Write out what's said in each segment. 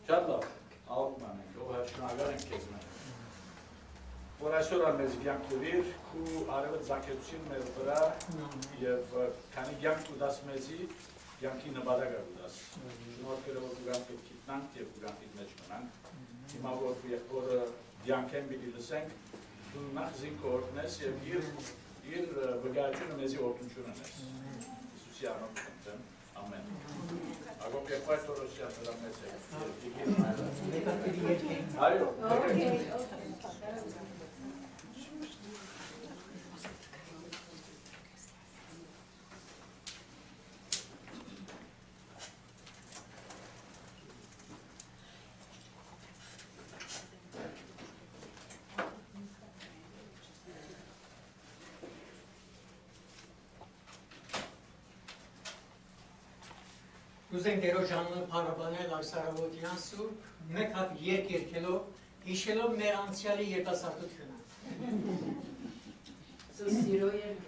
Շատ լավ, աղոթման ենք, ով շնորհակալ ենք քեզ մեր։ Որ այսօր մեզ կյանք տվիր ու արևը ձակեցին մեր վրա եւ քանի կյանք ուդաս մեզի կյանքի նպատակը ուդաս։ Շնորհակալ որ կյանք գիտնանք եւ կյանքի մեջ մնանք։ Հիմա որ կյանք են պիտի լսենք, դու նախ զինքորտնես եւ իր վկայությունը մեզի օգնություն ունես։ Իսուսի անունով խնդրեմ։ Ամեն։ Agora que faz todo o céu da mesa. Այո։ Ուզենք դերոջանը փառաբանել Արսարավոտյան Սուրբ, մեկ հատ երգ երգելով, հիշելով մեր անցյալի երիտասարդությունը։ Սիրո երգ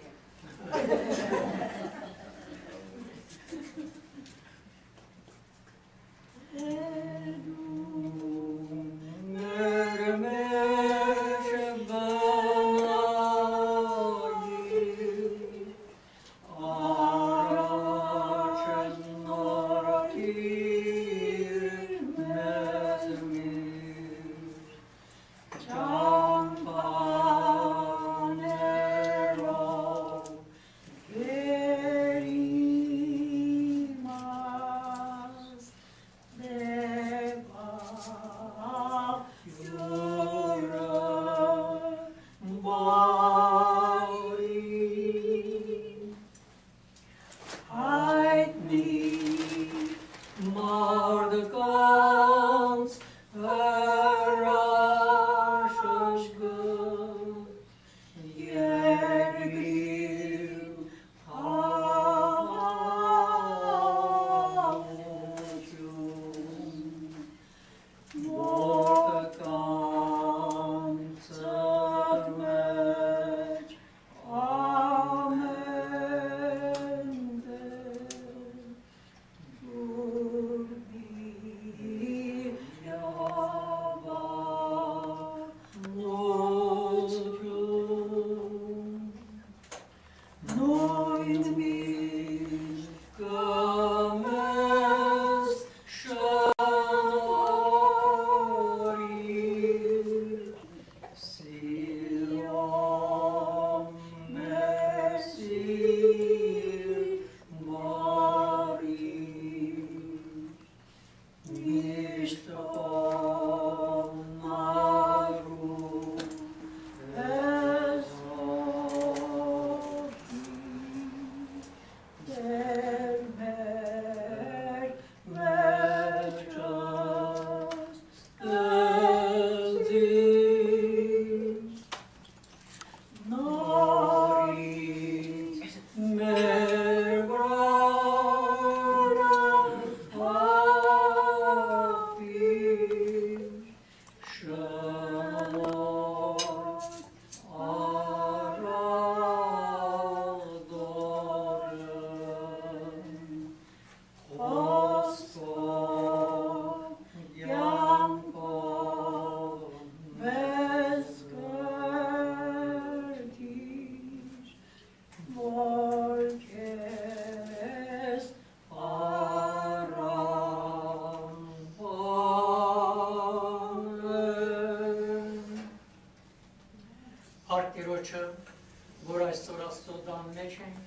որ այսօր Աստծո տան մեջ ենք,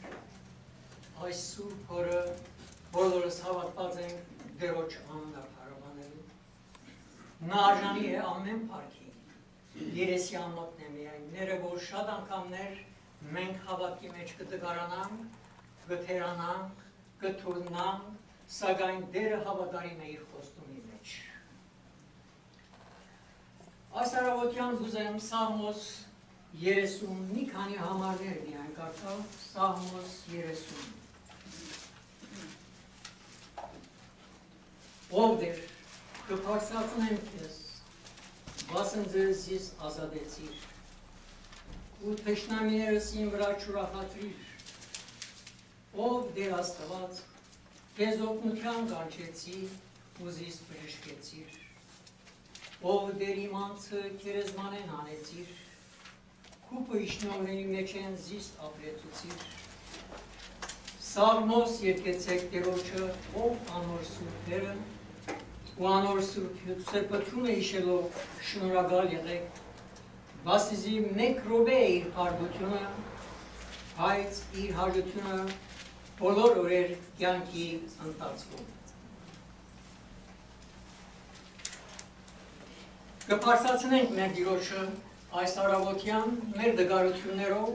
այս Սուրբ օրը բոլորս հավատված ենք Տերոջ անունը փառաբանելու։ Նա արժանի է ամեն փառքի։ Երեսի անոթն է միայն, ներևոր շատ անգամներ մենք հավատքի մեջ կդգարանանք, կթերանանք, կթուլնանք, սակայն Տերը հավատարիմ է իր խոստումի մեջ։ Այս առավոտյան կուզեմ Սաղմոս 30 մի քանի համարներ միայն կարդալ, Սաղմոս 30։ Ով Տեր, կփարսացնեմ քեզ, վասն ձեզիս ազատեցիր, ու թշնամիներս իմ վրա չուրախացրիր, ով Տեր Աստված, քեզ օգնության կանչեցի, ուզիս բժշկեցիր, ով դեր իմ անձը քերեզմանեն հանեցիր, քուպը իշնորների մեջ են զիստ ապրեցուցիր, Սաղմոս երկեցեք Տերոջը, ով անոր սուրբերը, ու անոր սրբությունը իշելով շնորհակալ եղեք, բասիզի մեկ րոպե է իր փառությունը, բայց իր հաջությունը բոլոր օրեր կյանքի ընթացքում։ Կպարզացնենք մեր Տիրոջը այս առավոտյան մեր դգարություններով,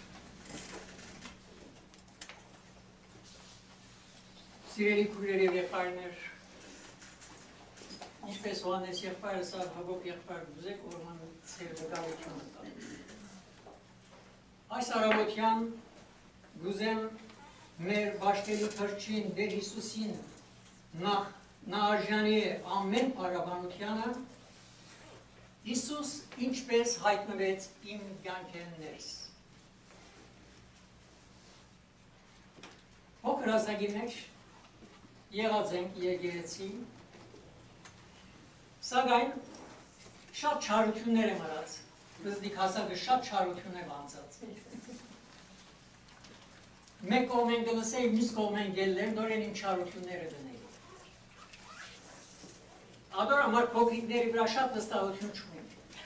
սիրելի քույրեր եւ եղբայրներ, ինչպես Հովհաննես եղբայրը, սա Հակոբ եղբայրը դուզեք, ուրեմն ծեր դգարությունը տա։ Այս առավոտյան գուզեմ մեր բաշտերի թրջին Տեր Հիսուսին նախ նա արժանի է ամեն փառաբանությանը, Հիսուս ինչպես հայտնվեց իմ կյանքեն ներս։ Փոքր ազգի մեջ եղած ենք եկեղեցի, սակայն շատ չարություններ եմ արած, բզդիկ հասակը շատ չարություններ անցած։ Մեկ կողմեն գլսեի, մյուս կողմեն գելներ, նորեն իմ չարությունները դնեի։ Ադոր համար փոքրիկների վրա շատ վստահություն չունեմ։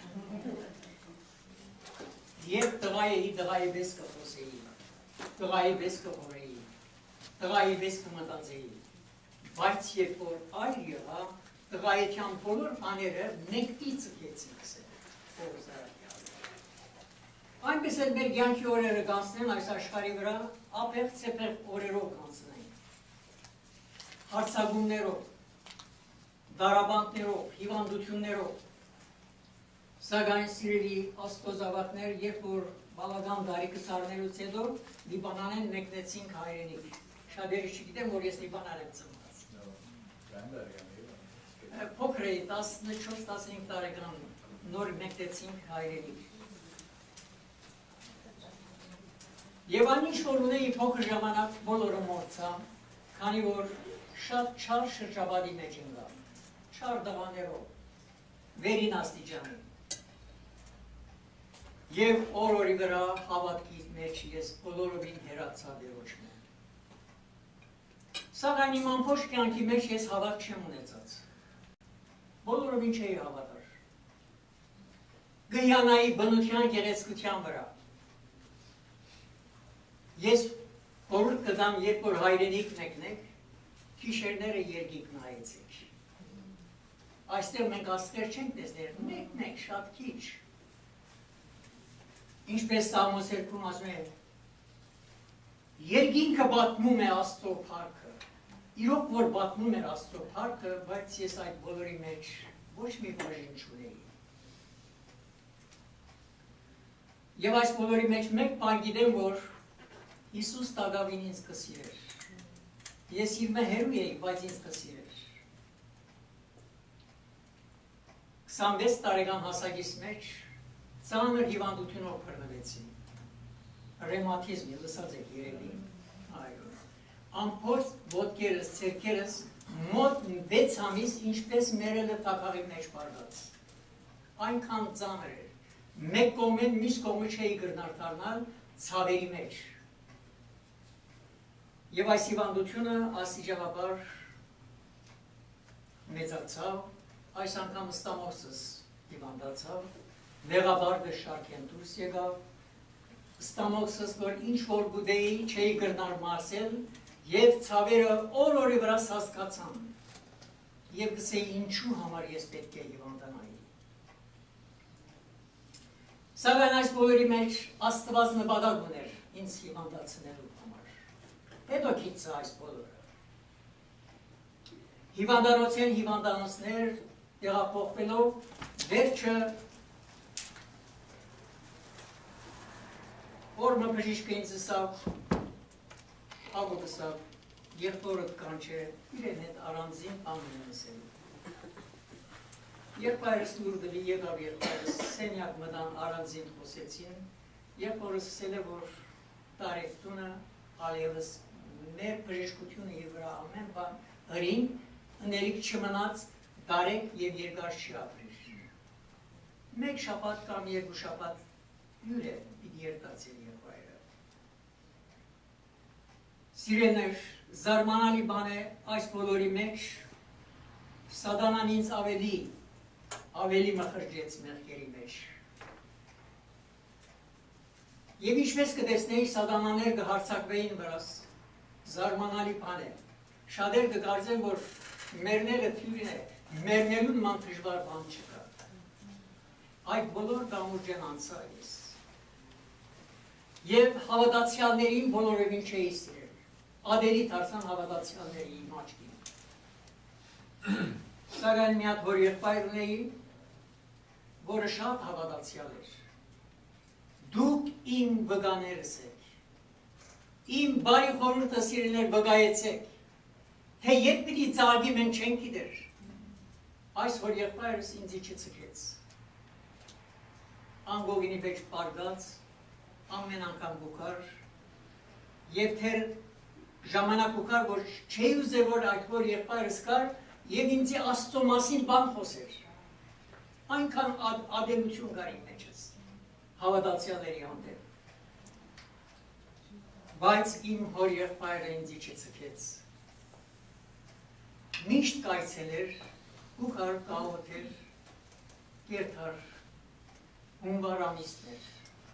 Երբ տղայի պես կխոսեի, տղայի պես կխորեի, տղայի պես կմտածեի, բայց երբ որ այր եղա, տղայության բոլոր բաները նեկտի ծկեցինք սեր։ Այնպես էլ մեր կյանքի օրերը կանցնեն այս աշխարհի վրա, ապեղ ծեպեղ օրերով կանցնեն։ Հարցակումներով, դարաբանքներով, հիվանդություններով։ Սակայն սիրելի աստուծավատներ, երբ որ բավական դարիքը սարնելուց հետո Լիբանանեն մեկնեցինք հայրենիք։ Շատերը չգիտեմ, որ ես Լիբանան եմ ծնված։ Փոքր էի, 14-15 տարեկան նոր մեկնեցինք հայրենիք։ Եվ այն ինչ որ ունեի փոքր ժամանակ բոլորը մոռացա, քանի որ շատ չար շրջապատի մեջ ընկա, չար տղաներով, վերին աստիճանի։ Եվ օրորի վրա հավատքի մեջ ես բոլորովին հեռացա Տերոջը։ Սակայն իմ ամբողջ կյանքի մեջ ես հավատ չեմ ունեցած։ Բոլորովին չէի հավատար։ Գյանայի բնության գեղեցկության վրա։ Ես խորհուրդ կտամ, երբ որ հայրենիք մեկնեք, գիշերները երկինք նայեցեք։ Այստեղ մենք աստղեր չենք տեսներ, մեկ շատ քիչ։ Ինչպես Սաղմոս 2-ում ասում է, երկինքը պատմում է Աստծո փառքը։ Իրոք որ պատմում էր Աստծո փառքը, բայց ես այդ բոլորի մեջ ոչ մի բաժին չունեի։ Եվ այս բոլորի մեջ մեկ բան գիտեմ, որ Հիսուս տագավին ինձ կսիրեր։ Ես իր մե հերու էի, բայց ինձ կսիրեր։ 26 տարեկան հասակիս մեջ ծանր հիվանդությունով բռնվեցի։ Ռևմատիզմի, լսած եք երևի։ Ամբողջ ոտքերս, ցերքերս մոտ 6 ամիս ինչպես մերելը տակաղի մեջ բարձած։ Այնքան ծանր էր։ Մեկ կողմեն, մյուս կողմը չէի գրնար դառնալ ցավերի մեջ։ Եվ այս հիվանդությունը աստիճանաբար մեծացավ, այս անգամ ստամոքսս հիվանդացավ, մեղաբարդը շարքեն դուրս եկավ, ստամոքսս, որ ինչ որ գուդեի չէի գրնար մարսել, և ցավերը օր-օրի վրա սասկացան, և գսեի ինչու համար ես պետք է հիվանդանայի։ Սակայն այս բոլորի մեջ Աստված նպատակ ուներ ինձ հիվանդացնելու համար։ Հետո գիտցա այս բոլորը։ Հիվանդանոցեն հիվանդանոցներ տեղափոխվելով, վերջը օրմը բժիշկը ինձ ասավ, աղոտ ասավ, եղբորդ կանչե, իրեն հետ առանձին ամեն ասելու։ Եղբայրս լուր դվի եկավ եղբայրս սենյակ մտան առանձին խոսեցին, եղբորս ասել է, որ տարեկտունը ալևս մեր բժշկությունը իր վրա ամեն բան հրին հնելիք չմնաց, դարեք և երկար չի ապրիր։ Մեկ շաբաթ կամ երկու շաբաթ հյուր է պիտի երդացել եղբայրը։ Սիրելներ, զարմանալի բան է այս բոլորի մեջ, Սատանան ինձ ավելի մխրճեց մեղքերի մեջ։ Եվ ինչպես կտեսնեի, սատանաներ կհարցակվեին վրաս, զարմանալի բան է։ Շատեր կկարծեն, որ մեռնելը թույն է, մեռնելուն ման դժվար բան չկա։ Այդ բոլոր կամուրջեն անցա ես։ Եվ հավատացյալներին բոլորովին չէի սիրել։ Ադելի դարձան հավատացյալների իմ աչքին։ Սակայն մի հատ հոր եղբայր ունեի, որը շատ հավատացյալ էր։ Դուք իմ վկաներս եք, իմ բարի խորհուրդը սիրելիներ վկայեցեք, թե երբ պիտի ծաղկի մենք չենք գիտեր։ Այս հոր եղբայրս ինձ չցկեց։ Անգողինի մեջ պարգած, ամեն անգամ գուքար, և թեր ժամանակ գուքար, որ չէի ուզել, որ այդ հոր եղբայրս կար, և ինձի Աստծո մասին բան խոսեր։ Այնքան ադելություն կար իմ մեջս, հավատացյալների հանդեպ։ Բայց իմ հոր եղբայրը ինձի չցկեց։ Միշտ կայցել էր, գուքար, կաղոթեր, կերթար, հունվար ամիսներ։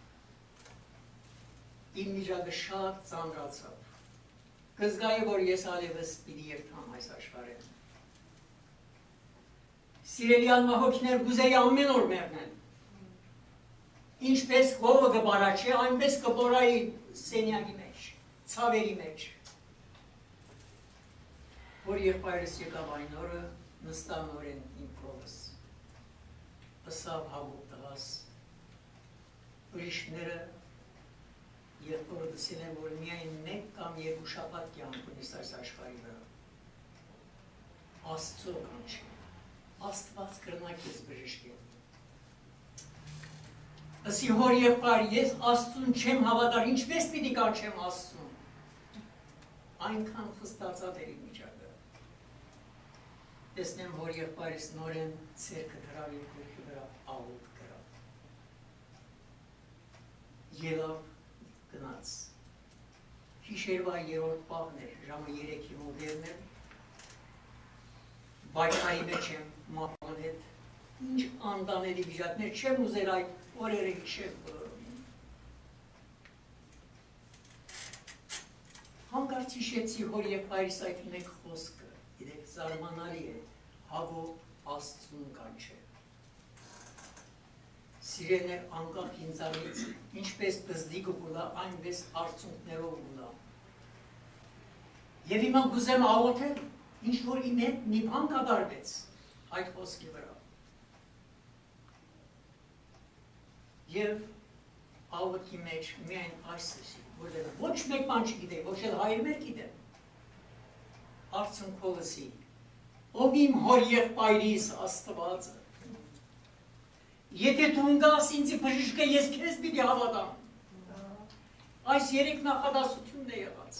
Իմ միջակը շատ ծանրացավ։ Կզգայի, որ ես ալևս պիտի երթամ այս աշխարհին։ Սիրելի անմահոքներ, գուզեի ամեն օր մեռնել։ Ինչպես հողը կբարաչի, այնպես կբորայի սենյակի մեջ, ցավերի մեջ։ Որ եղբայրս եկավ այն օրը, նստավ նորեն իմ կողս։ Ըսավ հագուկ տղաս, ուրիշները եղբորը դսել են, որ միայն մեկ կամ երկու շաբաթ կյանք ունիս այս աշխարհի վրա։ Աստծո կանչի, Աստված կրնա քեզ բժշկել։ Ասի հոր եղբայր, ես Աստծուն չեմ հավատար, ինչպես պիտի կանչեմ Աստծուն։ Այնքան խստացած էր իմ միջակը։ Տեսնեմ, հոր եղբայրս նորեն ցերկը դրավ իր գլխի վրա աղոտ կրավ։ Ելավ գնաց։ Գիշերվա երրորդ պահն էր, ժամը 3-ի մոդերն էր։ Բայկայի մեջ եմ մահվան հետ, ինչ անտանելի վիճակներ, չեմ ուզել այդ օրերը հիշել բոլորովին։ Հանկարծ հիշեցի հոր եղբայրիս այդ մեկ խոսքը, գիտեք, զարմանալի է, Հակոբ Աստծուն կանչել։ Սիրելիներ, անկախ ինձանից, ինչպես բզդիկը կուլա, այնպես արցունքներով կուլա։ Եվ հիմա գուզեմ աղոթել, ինչ որ իմ հետ մի բան կատարվեց այդ խոսքի վրա։ Եվ աղոթքի մեջ միայն այս էսի, որտեղ ոչ մեկ բան չգիտեմ, ոչ էլ հայր մեր գիտեմ։ Արցունքովսի, ով իմ հոր եղբայրիս Աստվածը։ Եթե դու ընկաս ինձի բժիշկը, ես քեզ պիտի հավատամ։ Այս երեք նախադասությունն է եղած։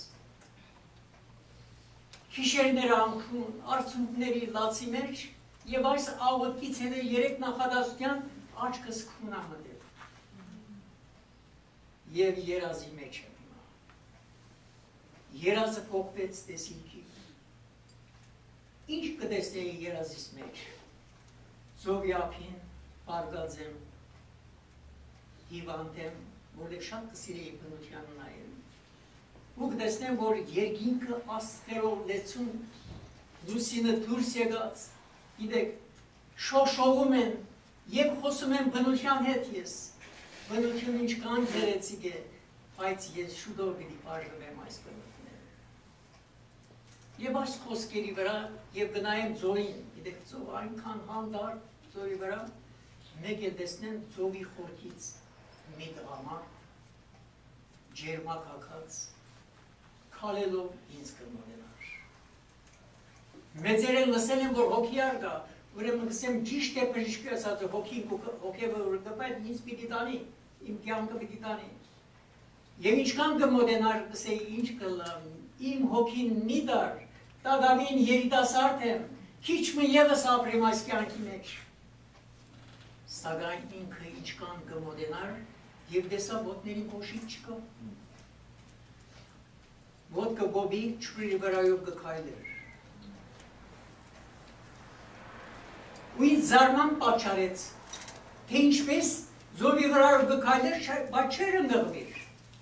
Գիշերները անքուն, արցունքների լացի մեջ, և այս աղոթքից հետո երեք նախադասության աչքս քունա մտել։ Եվ երազի մեջ եմ հիմա։ Երազը փոխվեց տեսիլքի։ Ինչ կտեսնեի երազիս մեջ։ Ծովի ափին պարգած եմ, հիվանդ եմ, որտեղ շատ կսիրեի բնության նայել։ Ու կտեսնեմ, որ երկինքը աստղերով լեցուն, լուսինը դուրս եկած, գիտեք, շոշովում են և խոսում են բնության հետ ես։ Բնությունը ինչքան գեղեցիկ է, բայց ես շուտով պիտի բաժնվեմ այս բնությունները։ Եվ այս խոսքերի վրա և գնայեմ ձորին, գիտեք, ձով այնքան հանդարտ ձորի վրա, մեկ էլ տեսնեմ ձովի խորքից մի տղամարդ, ջերմակ հագած, քալելով ինձ կմոտենար։ Մեծերը լսել են, որ հոգի կա, ուրեմն կսեմ ճիշտ է բժիշկի ասած, հոգևոր կպայտ ինձ պիտի տանի, իմ կյանքը պիտի տանի։ Եվ ինչքան կմոտենար, կսեի ինչ կլավ, իմ հոգին մի դար, տագավին երիտասարդ եմ, քիչ մը եւս ապրեմ այս կյանքի մեջ։ Սակայն ինքը ինչքան կմոտենար եւ դեսա ոտների փոշիկ չկա։ Ոտքը գոբի ճուրի վրայով կքայլեր։ Ու ինձ զարման պատճառեց, թե ինչպես զովի վրայով կքայլեր, բայց չէր ընկղվիր։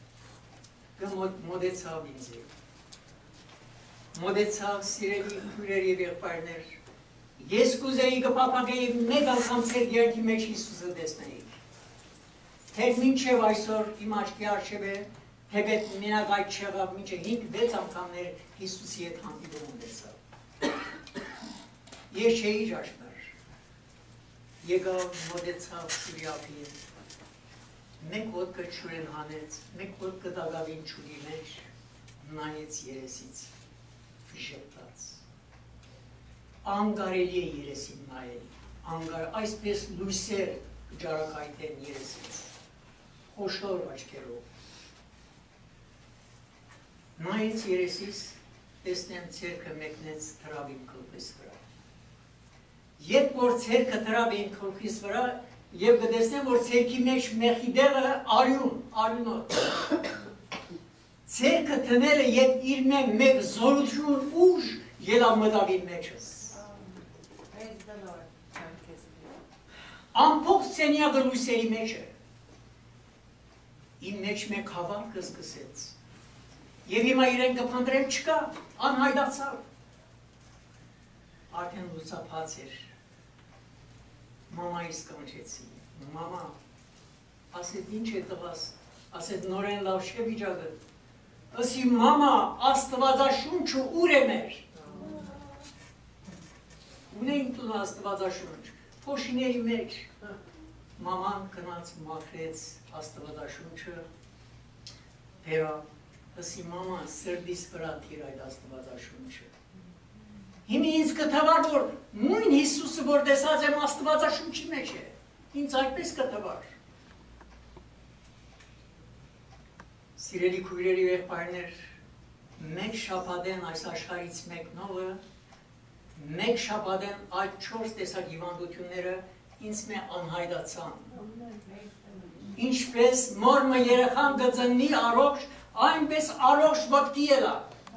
Մոտեցավ ինձ հետ։ Մոտեցավ սիրելի քույրեր եւ եղբայրներ։ Ես կուզեի կփափագեի մեկ անգամ ձեր երկի մեջ Հիսուսը տեսնեի։ Թե մինչև այսօր իմ աչքի առջև է, թեպետ մենակ այդ չեղավ, մինչև 5-6 անգամներ Հիսուսի հետ հանդիպում ունեցավ։ Ես չէի ճաշնար։ Եկավ մոտեցավ Շուրիապի հետ։ Մեկ ոտքը ճուրեն հանեց, մեկ ոտքը դագավին ճուրի մեջ, նայեց երեսից, ժպտաց։ Անգարելի է երեսին նայել, այսպես լույսեր ջարակայթեն երեսից, խոշոր աչքերով։ Նայեց երեսից, տեսնեմ ցերքը մեկնեց թրավին քլխիս վրա։ Երբ որ ցերքը թրավին քլխիս վրա, եւ կտեսնեմ, որ ցերքի մեջ մեխի դեղը արյունոտ։ Ցերքը տնելը եւ իր մեկ զորություն ուժ ելավ մտավի մեջս։ Ամբողջ սենյակը լույսերի մեջ է։ Իմ մեջ մեկ հավատքը սկսեց։ Եվ հիմա իրեն կփնտրեմ չկա, անհայտացավ։ Արդեն լուսափած էր։ Մամայիս կանչեցի, մամա, ասեց ինչ է տղաս, ասեց նորեն լավ չէ վիճակը, ասի մամա, աստվածաշունչը ուր է մեր, ունեին տուն աստվածաշունչ, փոշիների մեջ, մաման կնաց մաքրեց աստվածաշունչը, բերավ, ասի մամա, սրդիս վրա թիր այդ աստվածաշունչը, հիմի ինձ կթվար, որ նույն Հիսուսը, որ տեսած եմ աստվածաշունչի մեջ է, ինձ այդպես կթվար։ Սիրելի քույրերի եղբայրներ, մեկ շաբաթեն այս աշխարհից մեկնողը, մեկ շաբաթեն այդ 4 տեսակ հիվանդությունները ինձ մե անհայտացան։ Ինչպես մորմը երեխան կծնի առողջ, այնպես առողջ ոտքի ելա։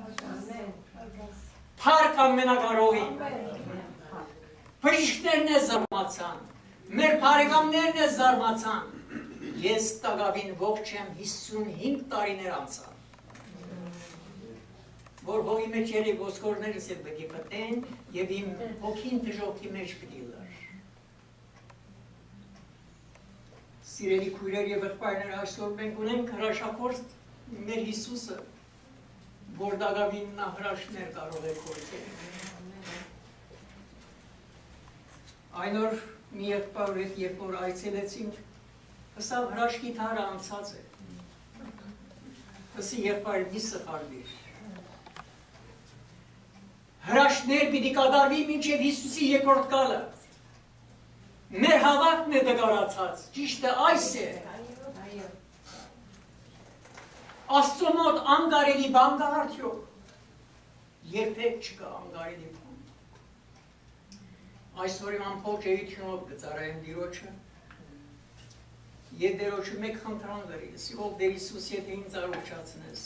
Փառք ամենակարողին։ Բժիշկներն է զարմացան, մեր բարեկամներն է զարմացան։ Ես տակավին ողջ եմ 55 տարիներ անցան։ Որ հողի մեջ երեք ոսկորներս էլ պետք է պտեն եւ իմ հոգին դժոխքի մեջ պիտի լար։ Սիրելի քույրեր եւ եղբայրներ, այսօր մենք ունենք հրաշագործ մեր Հիսուսը, որ դակավին նա հրաշքներ կարող է գործել։ Այն օր մի եղբայր հետ երբ որ այցելեցինք, հսավ հրաշքի թարը անցած է։ Հսի եղբայր մի սխալվիր։ Հրաշքներ պիտի կատարվի մինչև Հիսուսի երկրորդ գալը։ Մեր հավատքն է դգարացած, ճիշտը այս է։ Աստծո մոտ անգարելի բան կա արդյոք։ Երբեք չկա անգարելի բան։ Այսօր իմ ամբողջ էությունով կծառայեմ Տիրոջը։ Եվ Տիրոջը մեկ խնդրան գրի, ով Տեր Հիսուս, եթե ինձ առողջացնես,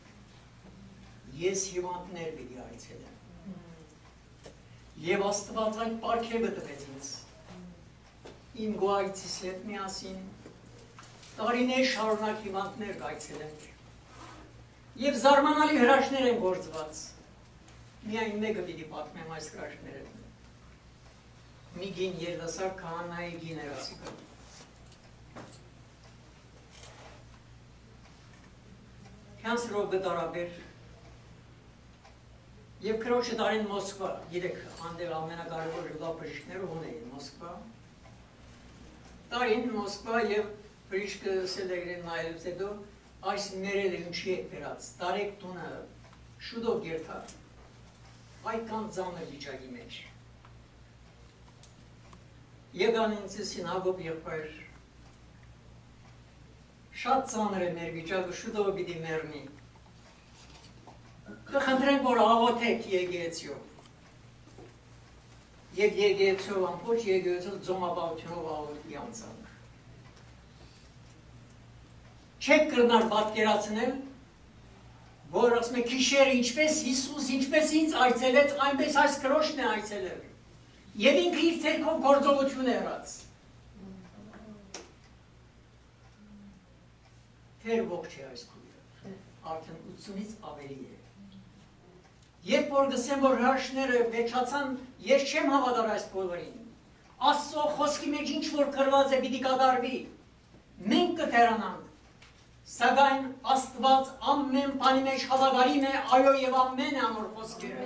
ես հիվանդներ պիտի այցելեմ։ Եվ Աստված այդ պարգևը տվեց ինձ։ Իմ գոհայցիս հետ միասին տարիներ շարունակ հիվանդներ կայցելենք։ Եվ զարմանալի հրաշքներ են գործված։ Միայն մեկը պիտի պատմեմ այս հրաշքները։ Մի գին երիտասարդ քահանայի գին էր ասիկա։ Քանսրով գտարաբեր։ Եվ քրոջը տարին Մոսկվա, գիտեք, անդեղ ամենակարևոր լավ բժիշկները ունեին Մոսկվա։ Տարին Մոսկվա եւ բժիշկը սելերին նայելուց հետո այս ներել ինչի է բերած, տարեք տունը շուտով գերթա, այդքան ծանր վիճակի մեջ։ Եկան ինձ ասին Հակոբ եղբայր, շատ ծանր է մեր վիճակը, շուտով պիտի մեռնի։ Կխնդրենք, որ աղոթեք եկեղեցիով։ Եվ եկեղեցով ամբողջ եկեղեցով ձոմաբավությունով աղոթքի անցանք։ Չեք կրնար պատկերացնել, որ ասում է գիշերը ինչպես Հիսուս, ինչպես ինձ այցելեց, այնպես այս քրոջն է այցելել։ Եվ ինքը իր ցերկով գործողություն է հրած։ Թեր ողջ է այս քույրը, արդեն 80-ից ավելի է։ Երբ որ գսեմ, որ հրաշները վեճացան, ես չեմ հավատար այս բոլորին։ Աստծո խոսքի մեջ ինչ որ կրված է պիտի կատարվի։ Մենք կտերանանք, սակայն Աստված ամեն բանի մեջ հավատարիմ է, այո եւ ամեն է անոր խոսքերը։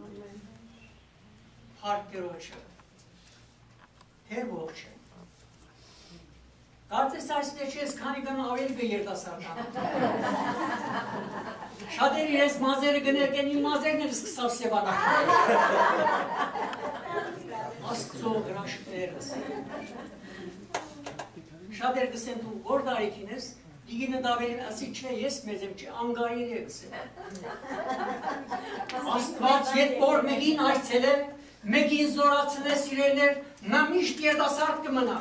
Փառք Տերոջը։ Թեր ողջ է։ Կարծես այս մեջ ես քանի գն ավելի կերտասարդան։ Շատերը իրենց մազերը գներկեն, իմ մազերն էլ սկսավ սևանալ։ Աստծո հրաշքներս։ Շատերը գսեն դու որ դարիքին ես, դիգինը դավելին ասի չէ, ես մեզ եմ չէ, անգարիր է գսեն։ Աստված երբ որ մեկին այցել է, մեկին զորացել է սիրելներ, նա միշտ երիտասարդ կմնա։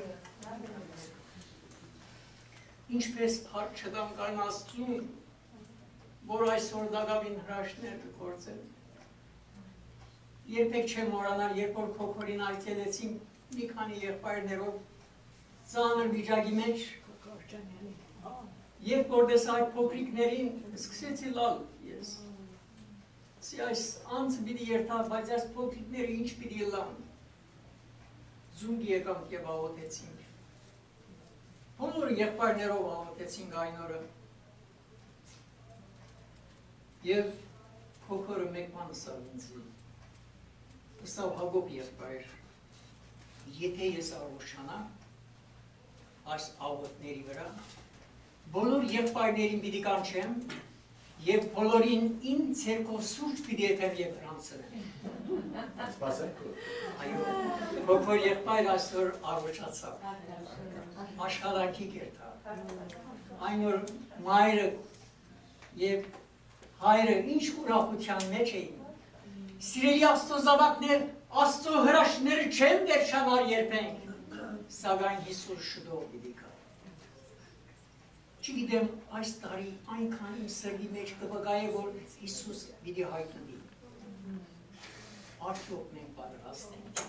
Ինչպես փառք չդանկան Աստծուն, որ այսօր դակավին հրաշքներ կգործել։ Երբեք չեմ մոռանալ, երբ որ Քոքորին այցելեցինք մի քանի եղբայրներով ծանր վիճակի մեջ, երբ որ դες այդ փոքրիկներին սկսեցի լալ ես։ Այս անձը պիտի երթա, բայց այս փոքրիկները ինչ պիտի լան։ Ձունգ եկանք եւ աղոթեցինք։ Բոլոր եղբայրներով աղոթեցինք այն օրը։ Եվ Քոքորը մեկ բան ասավ ինձ։ Ասավ Հակոբ եղբայր, եթե ես առողջանամ այս աղոթների վրա, բոլոր եղբայրներին պիտի կանչեմ եւ բոլորին իմ ցերկով սուրճ պիտի եթեմ եւ հրանցնեմ։ Սպասենք։ Այո, Քոքոր եղբայր այսօր առողջացավ։ Աշխատանքի կերտա։ Այն որ մայրը եւ հայրը ինչ ուրախության մեջ էին։ Սիրելի Աստծո զավակներ, Աստծո հրաշքները չեն վերջանալ երբեք, սակայն Հիսուս շուտով պիտի գա։ Չգիտեմ, այս տարի այնքան իմ սրտի մեջ կվկայ է, որ Հիսուս պիտի հայտնվի։ Արդյոք մենք պատրաստ ենք։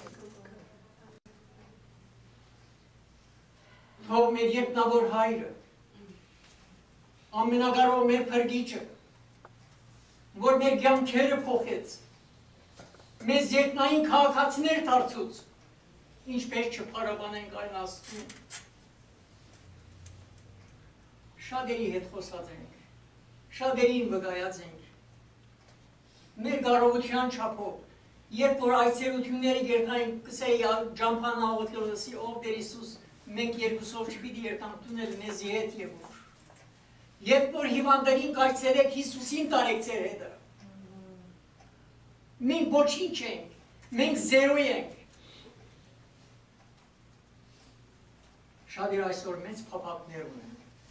Թող մեր երկնավոր հայրը, ամենակարող մեր փրկիչը, որ մեր կյանքերը փոխեց, մեզ երկնային քաղաքացիներ դարձուց, ինչպես չփարաբանենք այն Աստծուն։ Շատերի հետ խոսած ենք, շատերին վկայած ենք, մեր կարողության չափով, երբ որ այցելությունների գերտային կսեի ջամփան աղոթելսի ով Տեր Հիսուս, մենք երկուսով չպիտի երթանք տունել մեզի հետ եւ ուր։ Երբ որ հիվանդներին կայցելեք Հիսուսին տարեք ձեր հետը։ Մենք ոչինչ ենք, մենք զերո ենք։ Շատեր այսօր մեծ փափակներ ունեն։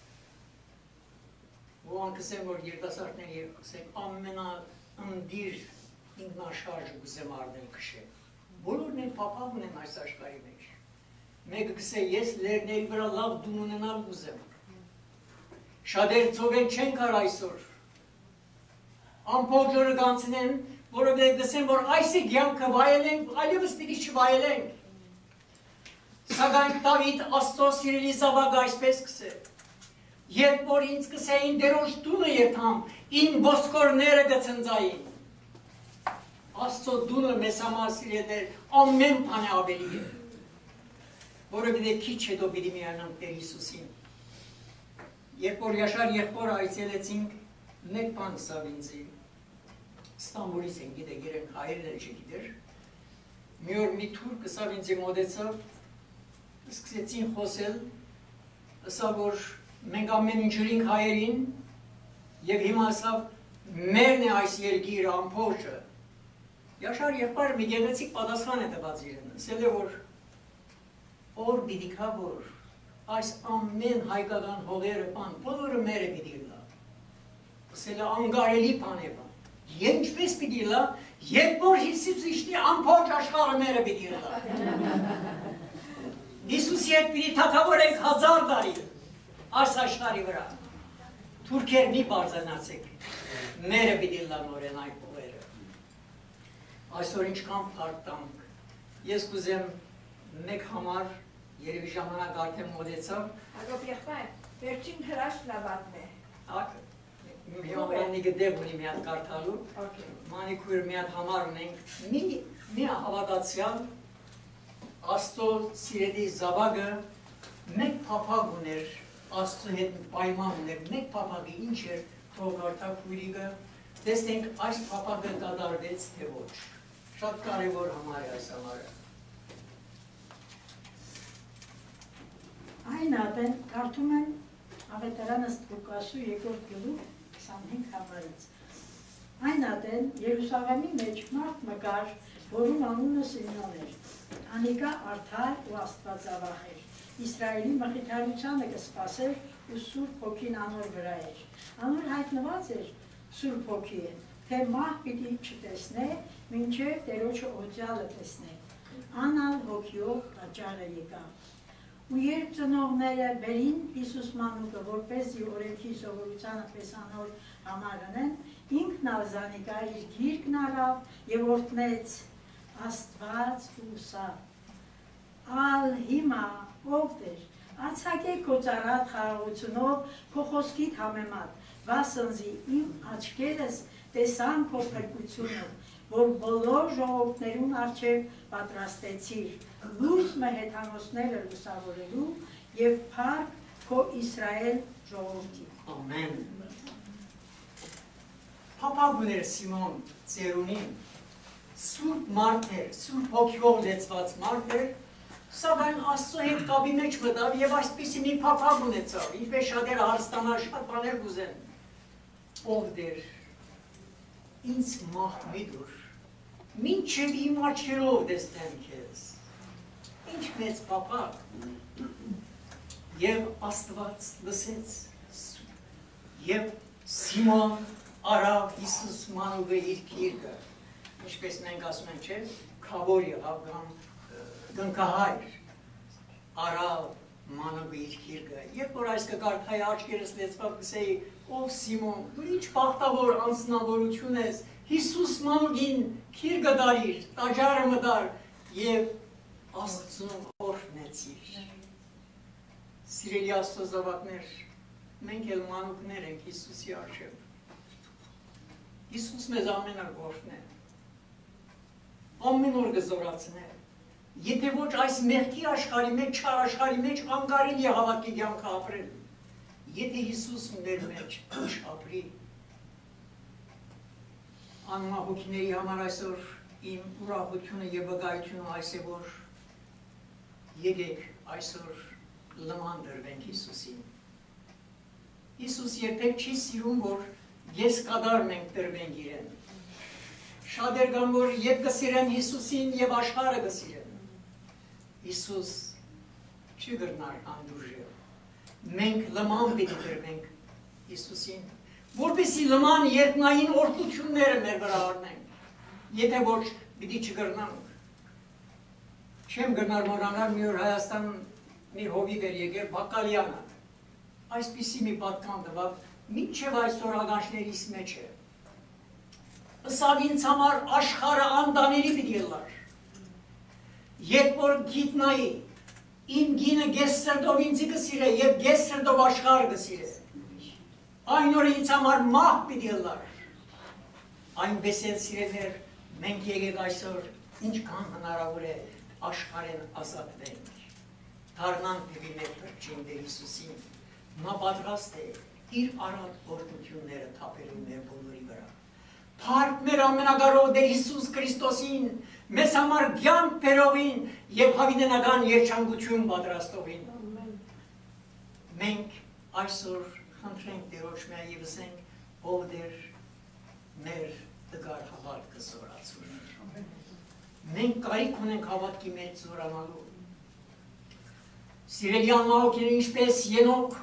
Ոմանք կսեն, որ երիտասարդները կսեն ամենաընդիր ինքնաշարժ կուզեմ արդեն քշել։ Բոլորն են փափակ ունեն այս աշխարհի մեջ։ Մեկը կսե ես լերների վրա լավ դուն ունենալ կուզեմ։ Շատեր ծովեն չեն կար այսօր։ Ամբողջ օրը կանցնեն, որովհետև գսեն, որ այս է կյանքը վայելենք, այլևս պիտի չվայելենք։ Սակայն Դավիթ Աստծո սիրելի զավակը այսպես կսե. երբ որ ինձ կսեին դերոջ տունը երթամ, իմ ոսկորները կցնծային։ Աստծո դունը մեզ համար սիրելիներ ամեն բան ավելի է։ Որովհետև քիչ հետո պիտի միանանք Տեր Հիսուսին։ Երբ որ Յաշար եղբորը այցելեցինք, մեկ բան ասավ ինձ։ Ստամբուլից են գիտեք, երեք հայերն էլ չգիտեր։ Մի օր մի թուրք ասավ ինձ մոտեցավ, սկսեցին խոսել, ասավ որ մենք ամեն ինչ ունենք հայերին, եւ հիմա ասավ մերն է այս երկիրը ամբողջը։ Յաշար եղբայրը մի գեղեցիկ պատասխան է տված իրեն, ասել է որ օր պիտի կա որ այս ամեն հայկական հողերը բան, բոլորը մերը պիտի լա։ Ասել է անգարելի բան է բան։ Եվ ինչպես պիտի լա, Երբ որ Հիսուս իշտի ամբողջ աշխարհը մերը պիտի ըլլա։ Հիսուսի հետ պիտի թագավորենք 1000 տարի այս աշխարհի վրա։ Թուրքեր մի բարձրանացեք, մերը պիտի ըլլան օրեն այդ փողերը։ Այսօր ինչքան փառք տանք։ Ես կուզեմ մեկ համար երևի ժամանակ արդեն մոտեցավ։ Հակոբ եղբայր, վերջին հրաշքն ավարտն է։ Մի գդեղ ունի մի հատ կարդալու, մանիքույր մի հատ համար ունենք, մի հավատացյալ Աստծո սիրելի զավակը մեկ փափագ ուներ, Աստծո հետ պայման ուներ, մեկ փափագը ինչ էր, թող կարդա քույրիկը, տեսնենք այս փափագը կատարվեց թե ոչ։ Շատ կարևոր համար է այս համարը։ Այն ատեն կարդում են Ավետարան ըստ Լուկասու 2-րդ գլուխ 25 համարից։ Այն ատեն Երուսաղեմի մեջ մարդ մկար, որում անունը Սիմեոն էր։ Անիկա արդար ու աստվածավախ էր։ Իսրայելի մխիթարությանը կսպասեր ու Սուրբ Հոգին անոր վրա էր։ Անոր հայտնված էր Սուրբ Հոգին, թե մահ պիտի չտեսնե, մինչև Տերոջը օծյալը տեսնե։ Անալ հոգիով տաճարը եկավ։ Ու երբ ծնողները բերին Հիսուս մանուկը, որպեսզի օրենքի սովորությանը պես անոր համարեն, ինքն ալզանիկա իր գիրկն առավ եւ օրհնեց Աստված ու սա։ Ալ հիմա ով դեր, ացակե քո ծառատ խաղաղությունով, քո խոսքիդ համեմատ, վասնզի իմ աչքերս տեսան քո փրկությունը, որ բոլոր ժողովուրդներուն առջև պատրաստեցիր, լույս մհեթանոսները լուսավորելու եւ փառք քո Իսրայել ժողովրդի։ Ամեն։ Փափագ ուներ Սիմոն ծերունին, Սուրբ մարդ էր, Սուրբ Հոգիով լեցված մարդ էր, սակայն Աստծո հետ կապի մեջ մտավ եւ այսպիսի մի փափագ ունեցավ, ինչպես շատերը հարստանալ, շատ բաներ կուզեն։ Ով դեր, ինձ մահ մի դուր, մինչև իմ աչքերով տեսնեմ քեզ, ինչ մեծ փափագ։ Եվ Աստված լսեց, եւ Սիմոն արավ Հիսուս մանուկը իր գիրկը, ինչպես մենք ասում ենք, չէ՞, քավոր եղավ կամ գնքահայր, արավ մանուկը իր գիրկը։ Երբ որ այս կկարդայի աչքերս լեցվավ, կսեի, ով Սիմոն, դու ինչ բախտավոր անձնավորություն ես, Հիսուս մանուկին գիրկը դարիր, տաճարը մտար եւ Աստծուն օրհնեցիր։ Սիրելի Աստծո զավակներ, մենք էլ մանուկներ ենք Հիսուսի առջև։ Հիսուս մեզ ամեն օր օրհնե, ամեն օր կզորացնե։ Եթե ոչ այս մեղքի աշխարհի մեջ, չար աշխարհի մեջ անկարելի է հավատքի կյանքը ապրել։ Եթե Հիսուս մեր մեջ չապրի։ Անմահուկների համար այսօր իմ ուրախությունը եւ վկայությունը այս է, որ եկեք այսօր լման դրվենք Հիսուսին։ Հիսուս երբեք չի սիրում, որ ես կադար մենք դրվենք իրեն։ Շատեր կան, որ ետ կսիրեն Հիսուսին եւ աշխարհը կսիրեն։ Հիսուս չի գրնար անդուժել։ Մենք լման պիտի դրվենք Հիսուսին, որպեսզի լման երկնային օրհնությունները մեր վրա առնենք։ Եթե ոչ, պիտի չգրնանք։ Չեմ գնար մոռանալ, մի օր Հայաստան մի հովիվ էր եկել Բակալյանը։ Այսպիսի մի պատկան տվավ, մինչև այսօր ագանչներիս մեջ է։ Ըսավ ինձ համար աշխարհը անդանելի պիտի ելար։ Երբ որ գիտնայի, իմ գինը գես սրտով ինձի կսիրե եւ գես սրտով աշխարհը կսիրե։ Այն օրը ինձ համար մահ պիտի ելար։ Այնպես էլ սիրելիներ, մենք եկեք այսօր ինչքան հնարավոր է աշխարհեն ազատվենք։ Դառնանք դեպի մեր փրկիչ Տեր Հիսուսին։ Նա պատրաստ է իր արատ օրհնությունները թափելու մեր բոլորի վրա։ Փառք մեր ամենակարող Տեր Հիսուս Քրիստոսին, մեզ համար կյանք բերողին եւ հավիտենական երջանկություն պատրաստողին։ Մենք այսօր խնդրենք Տերոջ մեզ եւ ասենք, ով Տեր մեր դգար հավատքը զորացուր։ Մենք կարիք ունենք հավատքի մեջ զորանալու։ Սիրելի անմահոքները ինչպես Ենոք,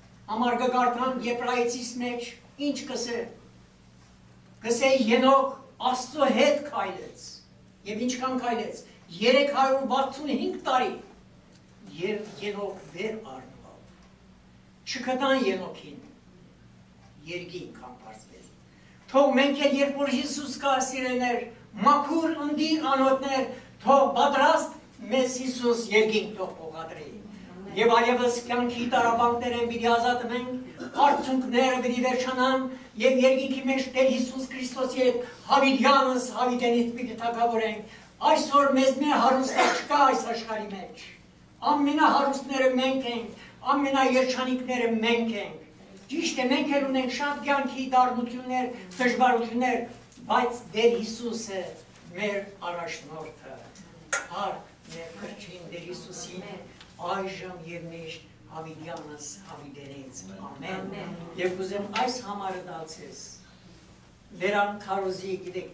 համար կգարդան Եբրայեցիս մեջ, ինչ կսե։ Կսե Ենոք Աստծո հետ քայլեց։ Եվ ինչքան քայլեց, 365 տարի եւ Ենոք վեր առնվավ։ Չկտան Ենոքին, երկինք համբարձվեց։ Թող մենք էլ երբ որ Հիսուս կա սիրելներ, մաքուր ընդին անոթներ, թող պատրաստ մեզ Հիսուս երկինք թող ուղղադրի։ Եվ այևս կյանքի տարաբանքներեն պիտի ազատվենք, արդյունքները պիտի վերջանան եւ երկինքի մեջ Տեր Հիսուս Քրիստոսի հետ հավիտյանս հավիտենից պիտի թագավորենք։ Այսօր մեզ մի հարուստակ չկա այս աշխարհի մեջ։ Ամենահարուստները մենք ենք, ամենաերջանիկները մենք ենք։ Ճիշտ է, մենք էլ ունենք շատ կյանքի դառնություններ, դժվարություններ, բայց Տեր Հիսուսը մեր առաջնորդը։ Հարկ մեր քրչին Տեր Հիսուսին այժմ եւ միշտ հավիտյանս հավիտենից։ Ամեն։ Եվ ուզեմ այս համարը դարձես։ Լերան քարոզի գիտեք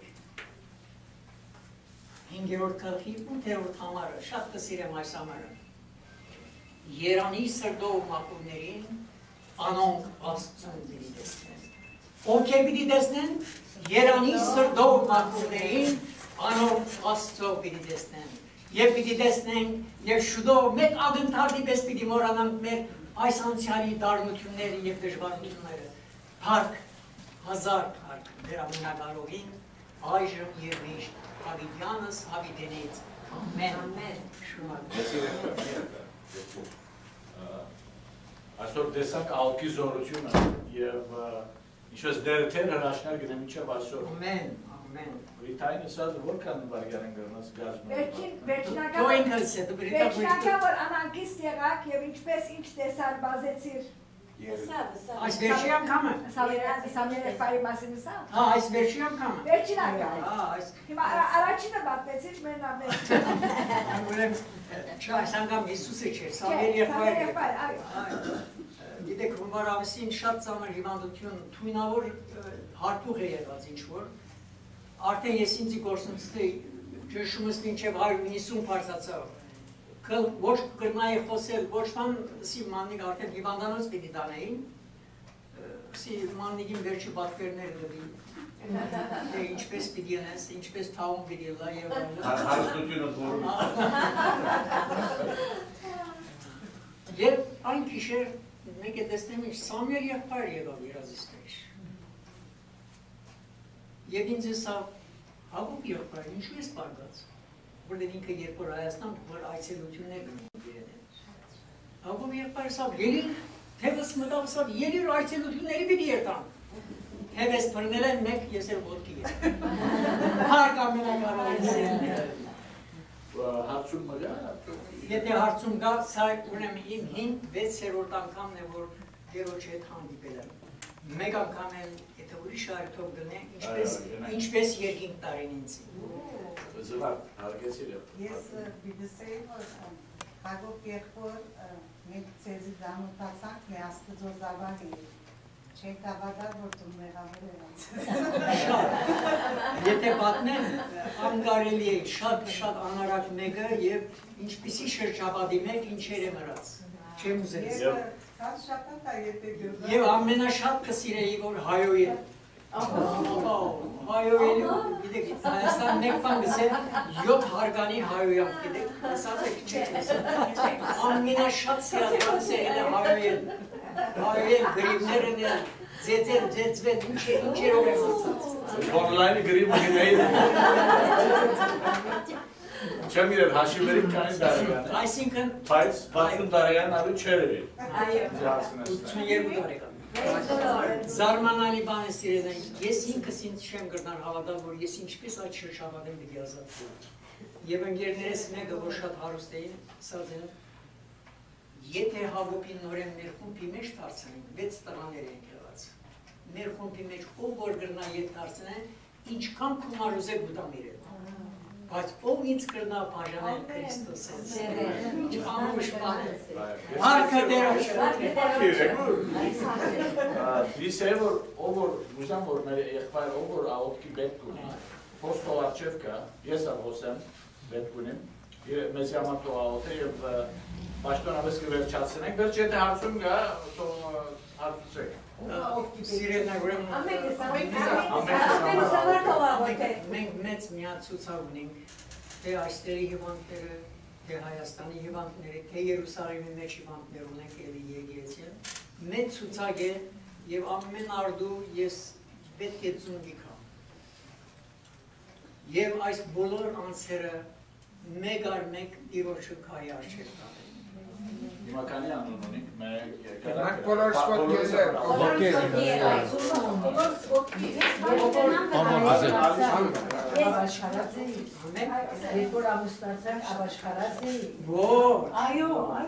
5-րդ գլխի 8-րդ համարը, շատ կսիրեմ այս համարը։ Երանի սրտով մաքուրներին անոնք Աստծուն պիտի տեսնեն։ Ովքեր պիտի տեսնեն, երանի սրտով մաքուրներին անոնք Աստծո պիտի տեսնեն։ Եվ պիտի տեսնենք, եւ շուտով մեկ ակնթարթի պես պիտի մոռանանք մեր այս անցյալի դառնությունները եւ դժվարությունները։ Փառք, հազար փառք մեր ամենակարողին, այժմ եւ միշտ հավիտյանս հավիտենից։ Ամեն։ Ամեն։ Այսօր տեսանք ալկի զորությունը եւ ինչպես դերը թեր հրաշներ գնեմ ինչեւ այսօր։ Ամեն, ամեն։ Բրիտանիա սա որքան վարգան գրնաս գազմ։ Վերջնական որ անանկիստ եղաք եւ ինչպես ինչ տեսար բազեցիր։ Այս վերջի անգամը։ Սամիրը բարի մասին սա։ Հա, այս վերջի անգամը։ Վերջին անգամը։ Հա, այս։ Հիմա առաջինը պատմեցիր մեն ամեն։ Ուրեմն այս անգամ Հիսուսը չէր, Սամիրը եղբայրը։ Գիտեք, հունվար ամսին շատ ծանր հիվանդություն, թույնավոր հարթուղ է եղած ինչ-որ, արդեն ես ինձի գործնցի ճշումս մինչև 190 պարզացավ, ոչ կրնայի խոսել, ոչ ման սի մաննիկ արդեն հիվանդանոց պիտի դանեին, սի մաննիկին վերջի բատվերները դվի, ինչպես պիտի ենես, ինչպես թաում պիտի լա և հարստությունը դորում։ Եվ այն կիշեր մենք է տեսնեմ ինչ Սամուել եղբայր եղավ երազից մեջ։ Եվ ինձ եսավ Հակոբ եղբայր, ինչու ես պարգած, որտեղ ինքը երբ որ Հայաստան որ այցելություններ գնում իրեն։ Հակոբ եղբայր ասավ, ելիր, թևս մտավ ասավ, ելիր այցելությունների պիտի երտան։ Թևս բռնել են մեկ, ես էլ ոտքի եմ։ Հարկ ամենակարողին։ Հարցում մգա։ Եթե հարցում գա, սա ուրեմն իմ 5-6-րդ անգամն է, որ Տերոջ հետ հանդիպել եմ։ Մեկ անգամ էլ, եթե ուրիշ այրթով գնե, ինչպես երկինք տարին ինձ։ Զվար, հարգեցիր եմ։ Ես բիդսեի, որ Հակոբ եղբոր մենք ծեզի դանութացանք մի աստծո զավակի։ Չեք հավատալ, որ դու մեղավոր եղած։ Եթե պատմեմ, անգարելի է շատ անարակ մեկը և ինչպիսի շրջապատի մեկ ինչեր է մրած, չեմ ուզել։ Եվ ամենաշատ կսիրեի, որ հայոյ է։ Հայոյ է, գիտեք, Հայաստան մեկ պան գսել 7 հարգանի հայոյամ, գիտեք, ասած եք չեք ասել։ Ամենաշատ սիրատվանս է հայոյ է, գրիվներն է, ձեծել, ձեծվել, ինչերով է մոցած։ Օնլայնի գրիմը գնային։ Չեմ իրեր հաշիվերին կանին դարեգան։ Այսինքն… Բայց 60 դարեգան արու չեր էր։ 82 դարեգան։ Զարմանալի բան է սիրել են, ես ինքս ինձ չեմ գրնար հավատալ, որ ես ինչպես այդ շրջապատեմ պիտի ազատվեմ։ Եվ ընկերներս մեկը, որ շատ հարուստ էին, ասած են, եթե Հակոբին նորեն մեր խումբի մեջ դարձնենք, 6 տղաներ ենք եղած։ Մեր խումբի մեջ ով որ գրնա ետ դարձնեն, ինչքան քումար ուզեք ուտամ իրեն։ Բայց ով ինձ կրնա բաժանել Քրիստոսից։ Ինչ ամուշ բան է։ Հարկը Տերոջ։ Դիսե որ ով որ ուզամ որ մեր եղբայր ով որ աղոթքի պետք ունի, հոստով արջև կա, ես աղոսեմ պետք ունիմ, մեզ համատող աղոթ է և պաշտոնապես կվերջացնենք, վերջ եթե հարցում գա, հարցուցեք։ Սիրելն ուրեմն մենք մեծ միած ցուցակ ունենք թե այստեղի հիվանդները, թե Հայաստանի հիվանդները, թե Երուսաղեմի մեջ հիվանդներ ունենք էլի եկեղեցի։ Մեծ ցուցակ է եւ ամեն արդու ես պետք է ծունգի քամ։ Եվ այս բոլոր անձերը մեկ առ մեկ Տիրոջը քայի արժեք տան։ Հիմականի անուն ունենք, մենք բոլոր սպոտ գեզեր, Երկոր ամուսնացանք Աբաշխարած էի։ Այո։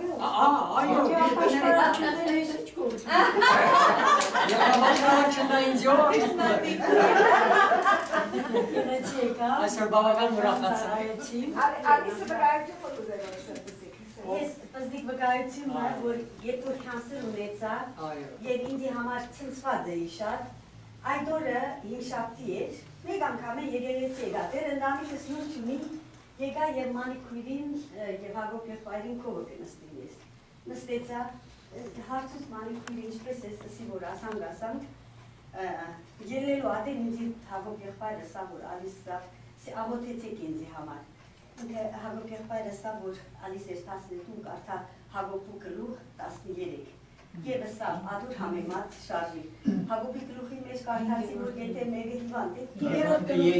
Այսօր բավական ուրախացա։ Ալիսը վկայություն որ ուզելով սրտիսիկ։ Ես պզդիկ վկայություն եմ, որ երբ որ կանսեր ունեցա և ինձի համար ցնցված էի շատ, այդ օրը հինշաբթի էր, մեկ անգամ է եկեղեցի եկա, դեր ընդամիջս նոր չունի, եկա և Մանիքույրին և Հակոբ եղբայրին քովը կնստին ես։ Նստեցա, հարցուց Մանիքույրի ինչպես ես ասի, որ ասանք, ելնելու ադեն ինձի Հակոբ եղբայրը սա, որ ալիս սա, աղոթեցեք ինձի համար։ Ինքը Հակոբ եղբայրը սա, որ ալիս էր 12 կարթա Հակոբու գլուխ 13։ Եվս սա ադուր համեմատ շարժի։ Հակոբի գլուխի մեջ կարթացի, որ եթե մեկը հիվանդ է, երրորդ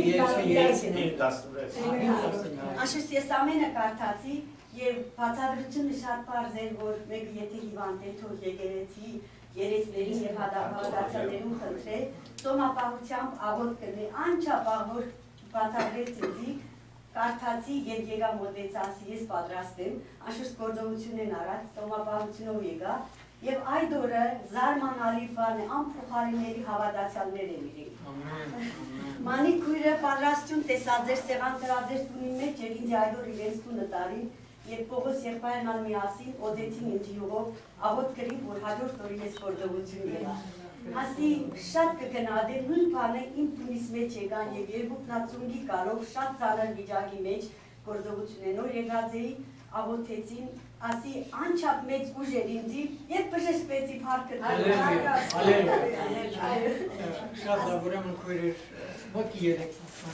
գլուխի Անշուշտ ես ամենը կարթացի և բացատրությունը շատ պարզ էր, որ մեկը եթե հիվանդ է, թող եկեղեցի երեցներին և հավատացյալներում խնդրե, ծոմապահությամբ աղոտ կրնի, անչափ որ բացատրեց ինձի, կարթացի և եկա մոտեցա, ասի ես պատրաստ եմ, անշուշտ գործողություն են արած, ծոմապահությունով եկա, և այդ օրը զարմանալի բան է, անփոխարինելի հավատացյալներ են իրենք։ Մանիքույրը պատրաստություն տեսած էր, սեղան տրած էր տունի մեջ և ինձ այդ օր իրենց տունը տարին, և Պողոս եղբայրն ալ միասին օձեցին ինձ յուղով, աղոտ կրին, որ հաջորդ օրի ես գործողություն եղա։ Ասի շատ կգնադեր, նույն բանը իմ տունիս մեջ եկան և երկուքնացունգի կարով շատ ծանր վիճակի մեջ գործողություն են օր եղած էի, աղոթեցին, ասի անչափ մեծ ուժ էր ինձի, և բժշկվեցի փառքը Շատ լավ, ուրեմն քույրեր, ոտքի երեք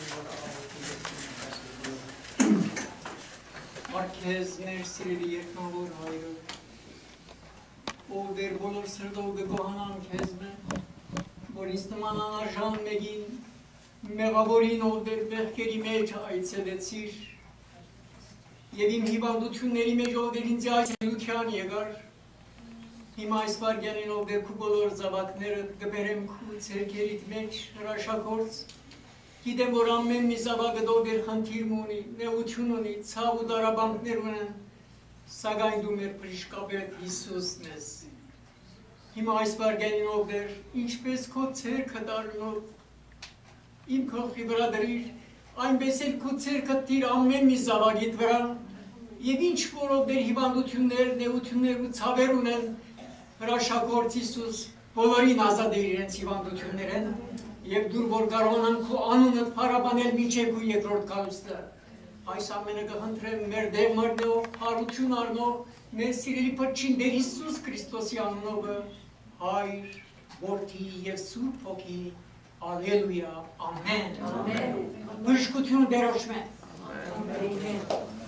Արքեզ մեր սիրելի երկնավոր հայրը, ով դեր բոլոր սրտով գոհանան քեզ մեն, որ ինձ նման անարժան մեկին, մեղավորին ով դեր մեղքերի մեջ այցելեցիր, և իմ հիվանդությունների մեջ ով դեր ինձ այցելության եկար, հիմա այս վարգյանին ով դեր քու բոլոր զավակները կբերեմ քու ցերքերիդ մեջ հրաշագործ, Գիտեմ, որ ամեն մի զավակը ով դեր խնդիր ունի, նեղություն ունի, ցավ ու դարաբանքներ ունեն, սակայն դու մեր բժշկապետ Հիսուսն ես։ Հիմա այս վարգյանին ով դեր, ինչպես քո ցերքը դառնով, իմ գլխի վրա դրիր, այնպես էլ քո ցերքը տիր ամեն մի զավակիդ վրա, եւ ինչ որ ով դեր հիվանդություններ, նեղություններ ու ցավեր ունեն, հրաշագործ Հիսուս բոլորին ազատիր իրենց հիվանդություններեն, և դուր որ կարողանան քո անունը փառաբանել մինչև քո երկրորդ գալուստը։ Այս ամենը կխնդրեմ մեր դեր մրնով, հարություն առնող, մեր սիրելի փրկին Տեր Հիսուս Քրիստոսի անունով, Հայր, Որդի և Սուրբ Հոգի, Ալելույա, ամեն։ Բժշկությունը դերոշ մեն։